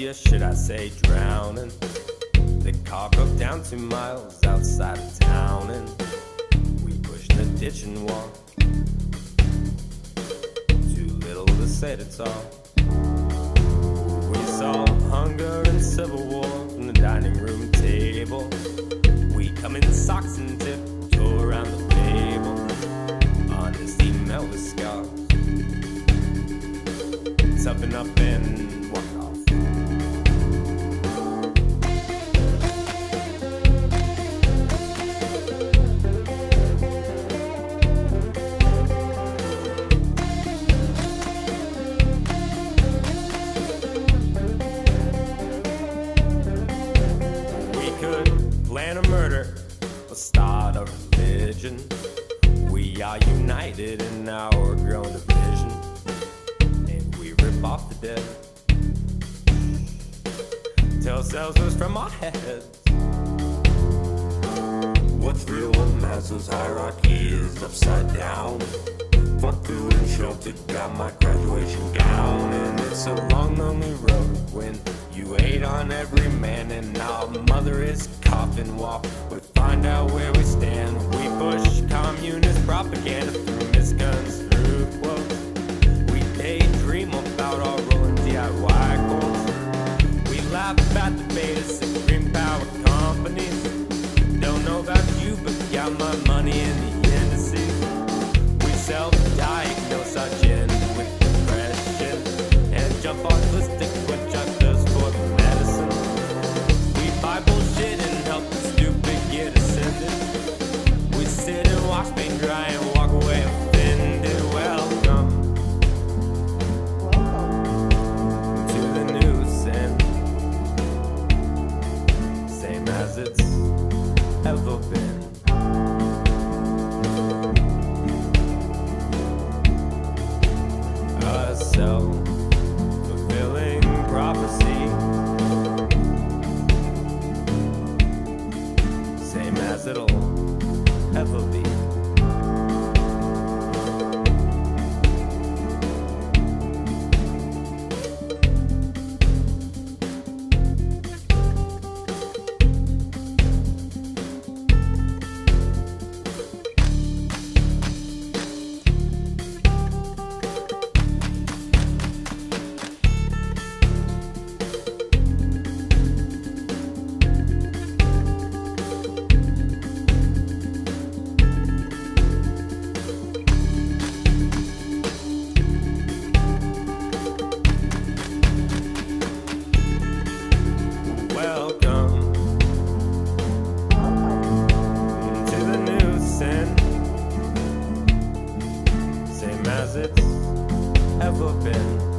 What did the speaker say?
or should I say drowning. The car broke down 2 miles outside of town, and we pushed in the ditch and walked. Too little to say to talk. We saw hunger and civil war from the dining room table. We come in socks and tiptoe around the table. Honesty met with scars. Toughen up and walk off. Plan a murder or start a religion. We are united in our grown division, and we rip off the dead. Tell ourselves from our heads. What's real when Maslow's hierarchy is upside down? Fuck food and shelter, got my graduation gown, and it's a long, lonely road when you hate on every man, and our mother is coffin walk. We find out where we stand. We push communist propaganda through misconstrued quotes. We daydream about our rolling DIY goals. We laugh at the beta supreme power companies. Don't know about you, but got my money in the indices. We self-diagnose our gender with depression and jump on holistic projectors for medicine. We buy bullshit and help the stupid get ascended. We sit and watch paint dry and walk away offended. Welcome to the new sin, same as it's ever been. A self-fulfilling prophecy, same as it'll ever be. Welcome to the new sin, same as it's ever been.